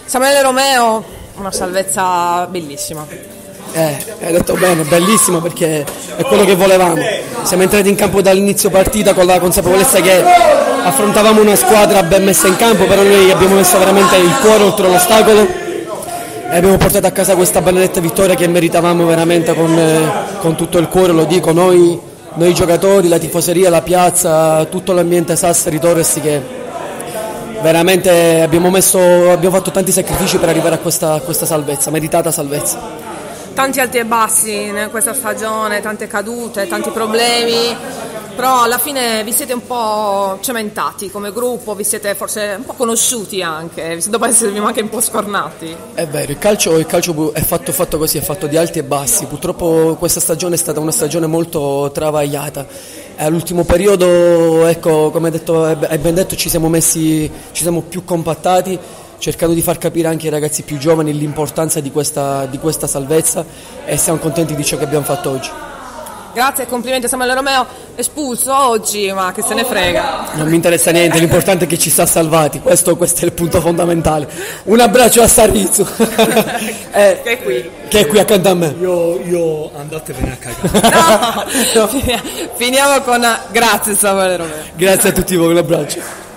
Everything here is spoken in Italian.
Samuele Romeo, una salvezza bellissima. Hai detto bene, bellissimo, perché è quello che volevamo. Siamo entrati in campo dall'inizio partita con la consapevolezza che affrontavamo una squadra ben messa in campo, però noi abbiamo messo veramente il cuore oltre l'ostacolo e abbiamo portato a casa questa benedetta vittoria che meritavamo veramente con tutto il cuore, lo dico, noi giocatori, la tifoseria, la piazza, tutto l'ambiente Sassari Torres, che veramente abbiamo fatto tanti sacrifici per arrivare a questa salvezza, meritata salvezza. Tanti alti e bassi in questa stagione, tante cadute, tanti problemi, però alla fine vi siete un po' cementati come gruppo, vi siete forse un po' conosciuti anche, dopo esservi anche un po' scornati. È vero, il calcio è fatto così, è fatto di alti e bassi. Purtroppo questa stagione è stata una stagione molto travagliata. All'ultimo periodo, ecco, come hai ben detto, ci siamo più compattati, cercando di far capire anche ai ragazzi più giovani l'importanza di questa salvezza, e siamo contenti di ciò che abbiamo fatto oggi. Grazie e complimenti a Samuele Romeo, espulso oggi, ma che se ne frega. Non mi interessa niente, l'importante è che ci sta salvati, questo è il punto fondamentale. Un abbraccio a Sarrizzu che è qui accanto a me. Io andatevene a cagare. No. Finiamo con grazie Samuele Romeo. Grazie a tutti voi, un abbraccio.